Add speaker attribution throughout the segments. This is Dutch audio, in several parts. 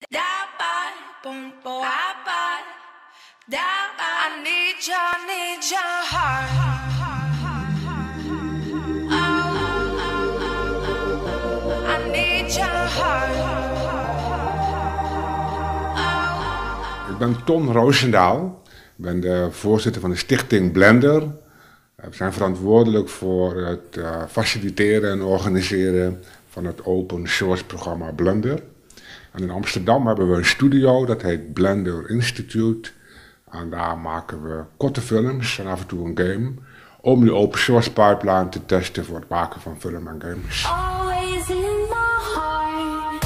Speaker 1: I need your heart. I need your heart.
Speaker 2: Ik ben Ton Roosendaal. Ik ben de voorzitter van de stichting Blender. We zijn verantwoordelijk voor het faciliteren en organiseren van het open source programma Blender. En in Amsterdam hebben we een studio, dat heet Blender Institute. En daar maken we korte films en af en toe een game. Om die open source pipeline te testen voor het maken van film en games.
Speaker 1: Always in my heart.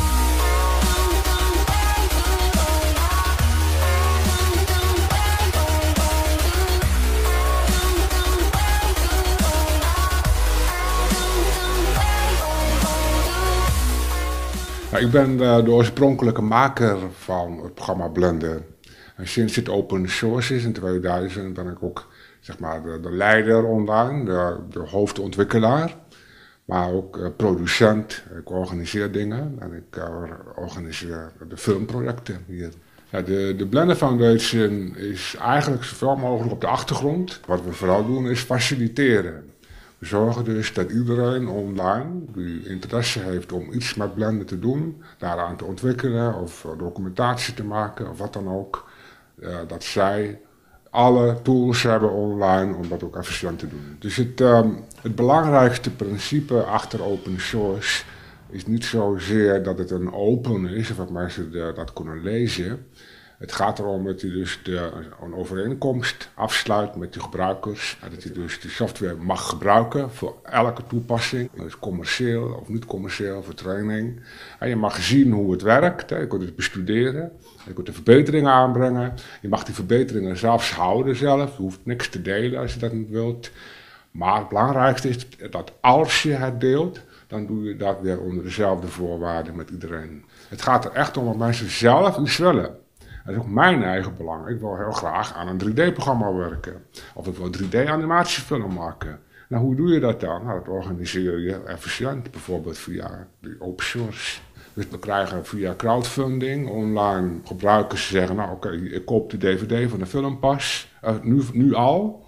Speaker 2: Nou, ik ben de oorspronkelijke maker van het programma Blender. En sinds het open source is in 2000 ben ik ook zeg maar, de leider online, de hoofdontwikkelaar. Maar ook producent. Ik organiseer dingen en ik organiseer de filmprojecten hier. Ja, de Blender Foundation is eigenlijk zoveel mogelijk op de achtergrond. Wat we vooral doen is faciliteren. We zorgen dus dat iedereen online die interesse heeft om iets met Blender te doen, daaraan te ontwikkelen of documentatie te maken of wat dan ook, dat zij alle tools hebben online om dat ook efficiënt te doen. Dus het belangrijkste principe achter open source is niet zozeer dat het een open is of dat mensen dat kunnen lezen. Het gaat erom dat je dus een overeenkomst afsluit met de gebruikers. En dat je dus de software mag gebruiken voor elke toepassing. Dus commercieel of niet commercieel, voor training. En je mag zien hoe het werkt. Je kunt het bestuderen. Je kunt de verbeteringen aanbrengen. Je mag die verbeteringen zelfs houden zelf. Je hoeft niks te delen als je dat niet wilt. Maar het belangrijkste is dat als je het deelt, dan doe je dat weer onder dezelfde voorwaarden met iedereen. Het gaat er echt om dat mensen zelf iets willen. Dat is ook mijn eigen belang. Ik wil heel graag aan een 3D-programma werken. Of ik wil een 3D-animatiefilm maken. Nou, hoe doe je dat dan? Nou, dat organiseer je efficiënt, bijvoorbeeld via de open source. Dus we krijgen via crowdfunding online gebruikers zeggen, nou oké, ik koop de DVD van de film pas, nu al.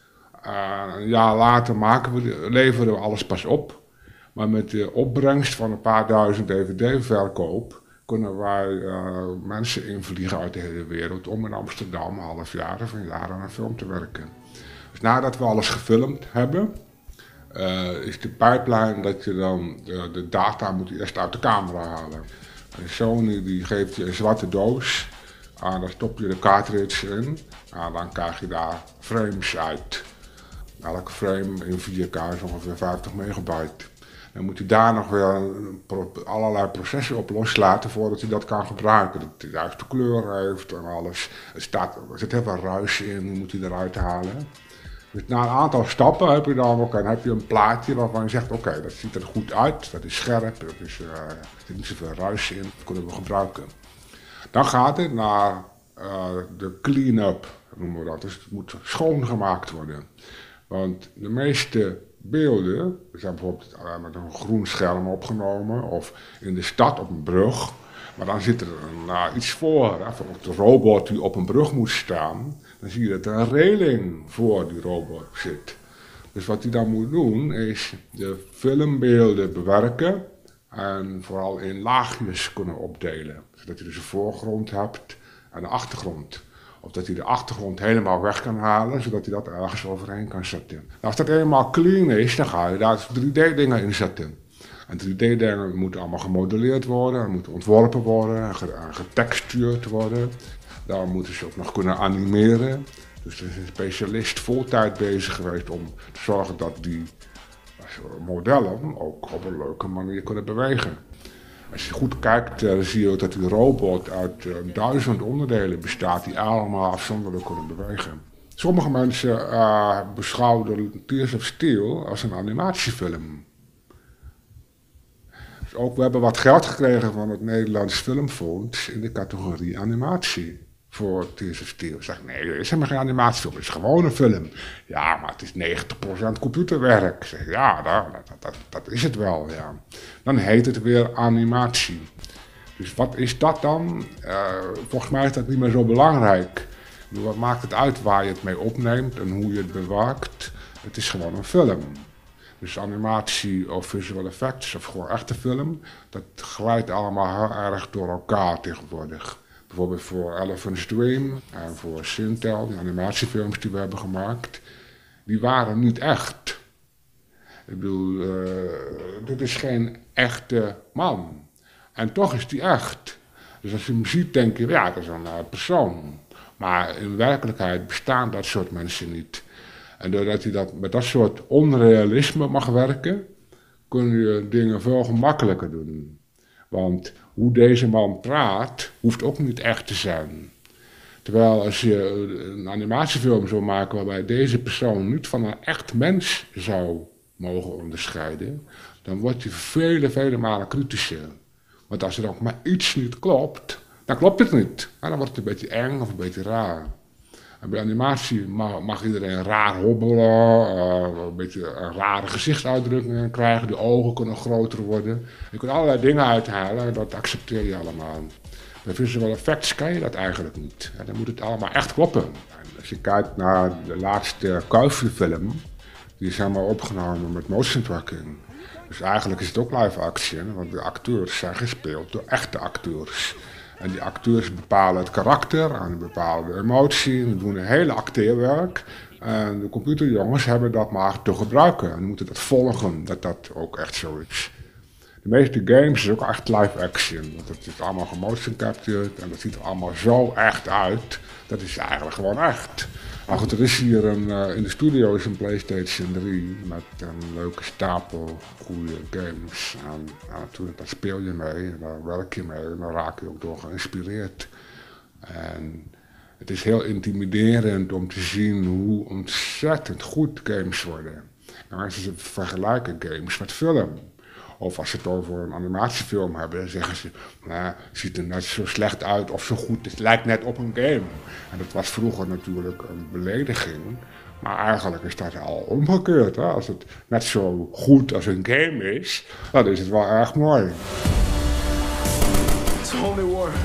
Speaker 2: Een jaar later leveren we alles pas op. Maar met de opbrengst van een paar duizend DVD-verkoop kunnen wij mensen invliegen uit de hele wereld om in Amsterdam een half jaar of een jaar aan een film te werken. Dus nadat we alles gefilmd hebben, is de pipeline dat je dan de data moet je eerst uit de camera halen. En Sony die geeft je een zwarte doos, daar stop je de cartridge in en dan krijg je daar frames uit. Elke frame in 4K is ongeveer 50 megabyte. Dan moet je daar nog weer allerlei processen op loslaten voordat je dat kan gebruiken. Dat het de juiste kleur heeft en alles. Er zit heel veel ruis in, die moet je eruit halen. Dus na een aantal stappen heb je dan heb je een plaatje waarvan je zegt, oké, dat ziet er goed uit, dat is scherp, er zit niet zoveel ruis in, dat kunnen we gebruiken. Dan gaat het naar de clean-up, noemen we dat. Dus het moet schoongemaakt worden. Want de meeste beelden zijn bijvoorbeeld met een groen scherm opgenomen of in de stad op een brug. Maar dan zit er iets voor, bijvoorbeeld de robot die op een brug moet staan. Dan zie je dat er een reling voor die robot zit. Dus wat hij dan moet doen is de filmbeelden bewerken en vooral in laagjes kunnen opdelen. Zodat je dus een voorgrond hebt en een achtergrond. Of dat hij de achtergrond helemaal weg kan halen, zodat hij dat ergens overheen kan zetten. Nou, als dat helemaal clean is, dan ga je daar 3D-dingen in zetten. En 3D-dingen moeten allemaal gemodelleerd worden, moeten ontworpen worden en getextured worden. Daar moeten ze ook nog kunnen animeren. Dus er is een specialist vol tijd bezig geweest om te zorgen dat die modellen ook op een leuke manier kunnen bewegen. Als je goed kijkt, zie je ook dat die robot uit 1000 onderdelen bestaat die allemaal afzonderlijk kunnen bewegen. Sommige mensen beschouwen Tears of Steel als een animatiefilm. Dus ook, we hebben wat geld gekregen van het Nederlands Filmfonds in de categorie animatie voor Tears of Steel. Ik zeg, nee, dat is helemaal geen animatiefilm, het is gewoon een film. Ja, maar het is 90% computerwerk. Ik zeg, ja, dat is het wel, ja. Dan heet het weer animatie. Dus wat is dat dan? Volgens mij is dat niet meer zo belangrijk. Wat maakt het uit waar je het mee opneemt en hoe je het bewaakt? Het is gewoon een film. Dus animatie of visual effects of gewoon echte film, dat glijdt allemaal heel erg door elkaar tegenwoordig. Bijvoorbeeld voor Elephant's Dream en voor Sintel, die animatiefilms die we hebben gemaakt, die waren niet echt. Ik bedoel, dit is geen echte man. En toch is die echt. Dus als je hem ziet, denk je, ja, dat is een persoon. Maar in werkelijkheid bestaan dat soort mensen niet. En doordat hij met dat soort onrealisme mag werken, kun je dingen veel gemakkelijker doen. Want hoe deze man praat, hoeft ook niet echt te zijn. Terwijl als je een animatiefilm zou maken waarbij deze persoon niet van een echt mens zou mogen onderscheiden, dan wordt hij vele malen kritischer. Want als er ook maar iets niet klopt, dan klopt het niet. Dan wordt het een beetje eng of een beetje raar. En bij animatie mag iedereen raar hobbelen, een beetje een rare gezichtsuitdrukkingen krijgen, de ogen kunnen groter worden. Je kunt allerlei dingen uithalen en dat accepteer je allemaal. Bij visual effects kan je dat eigenlijk niet. Dan moet het allemaal echt kloppen. En als je kijkt naar de laatste Kuifje-film, die is helemaal opgenomen met motion tracking. Dus eigenlijk is het ook live action, want de acteurs zijn gespeeld door echte acteurs. En die acteurs bepalen het karakter en bepalen de emotie en doen een hele acteerwerk. En de computerjongens hebben dat maar te gebruiken en moeten dat volgen, dat dat ook echt zo is. De meeste games is ook echt live action, want het is allemaal gemotion captured en dat ziet er allemaal zo echt uit. Dat is eigenlijk gewoon echt. Maar goed, er is hier in de studio is een PlayStation 3 met een leuke stapel goede games. En natuurlijk, daar speel je mee, daar werk je mee en daar raak je ook door geïnspireerd. En het is heel intimiderend om te zien hoe ontzettend goed games worden. En mensen vergelijken games met film. Of als ze het over een animatiefilm hebben, dan zeggen ze, nou, het ziet er net zo slecht uit of zo goed, het lijkt net op een game. En dat was vroeger natuurlijk een belediging, maar eigenlijk is dat al omgekeerd. Hè? Als het net zo goed als een game is, dan is het wel erg mooi.
Speaker 3: It's a whole new war.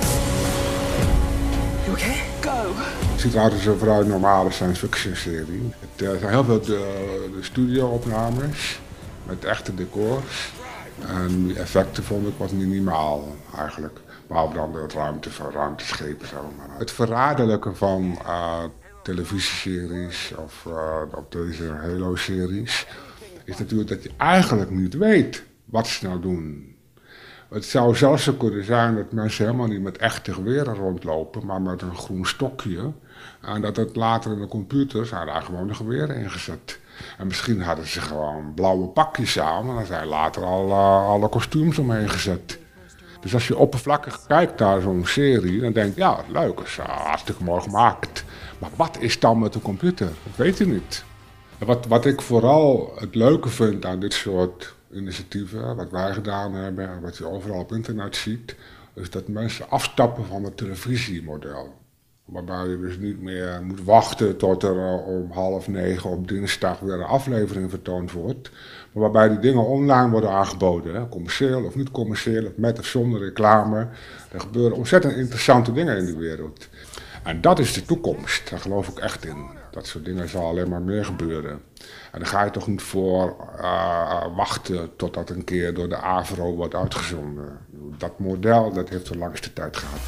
Speaker 3: You okay? Go!
Speaker 2: Het ziet eruit als een vrij normale science fiction serie. Er zijn heel veel de studio-opnames met echte decors. En die effecten vond ik wat minimaal eigenlijk. Behalve dan de ruimte van ruimteschepen. Zo. Maar het verraderlijke van televisieseries of deze Halo-series is natuurlijk dat je eigenlijk niet weet wat ze nou doen. Het zou zelfs zo kunnen zijn dat mensen helemaal niet met echte geweren rondlopen, maar met een groen stokje. En dat het later in de computers zijn daar gewoon de geweren ingezet. En misschien hadden ze gewoon blauwe pakjes aan, en dan zijn later al alle kostuums omheen gezet. Dus als je oppervlakkig kijkt naar zo'n serie, dan denk je, ja, leuk, dat is hartstikke mooi gemaakt. Maar wat is dan met de computer? Dat weet je niet. Wat ik vooral het leuke vind aan dit soort initiatieven, wat wij gedaan hebben en wat je overal op internet ziet, is dat mensen afstappen van het televisiemodel. Waarbij je dus niet meer moet wachten tot er om 20:30 op dinsdag weer een aflevering vertoond wordt. Maar waarbij die dingen online worden aangeboden. Hè? Commercieel of niet commercieel, of met of zonder reclame. Er gebeuren ontzettend interessante dingen in de wereld. En dat is de toekomst, daar geloof ik echt in. Dat soort dingen zal alleen maar meer gebeuren. En daar ga je toch niet voor wachten totdat een keer door de AVRO wordt uitgezonden. Dat model, dat heeft de langste tijd gehad.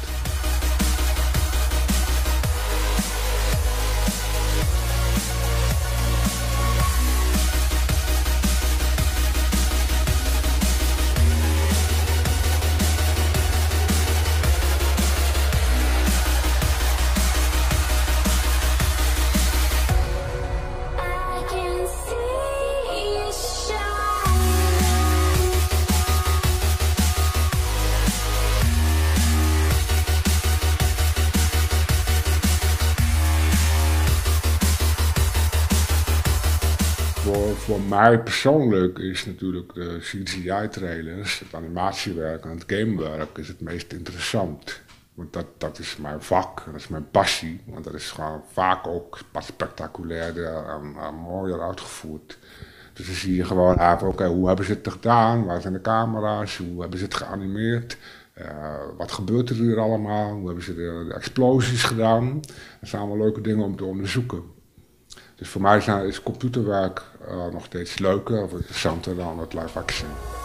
Speaker 1: I can see you shine.
Speaker 2: Voor mij persoonlijk is natuurlijk de CGI-trailers, het animatiewerk en het gamewerk is het meest interessant. Want dat is mijn vak, dat is mijn passie. Want dat is gewoon vaak ook spectaculairder en mooier uitgevoerd. Dus dan zie je gewoon oké, hoe hebben ze het gedaan? Waar zijn de camera's? Hoe hebben ze het geanimeerd? Wat gebeurt er hier allemaal? Hoe hebben ze de explosies gedaan? Dat zijn allemaal leuke dingen om te onderzoeken. Dus voor mij is computerwerk nog steeds leuker of interessanter dan het live action.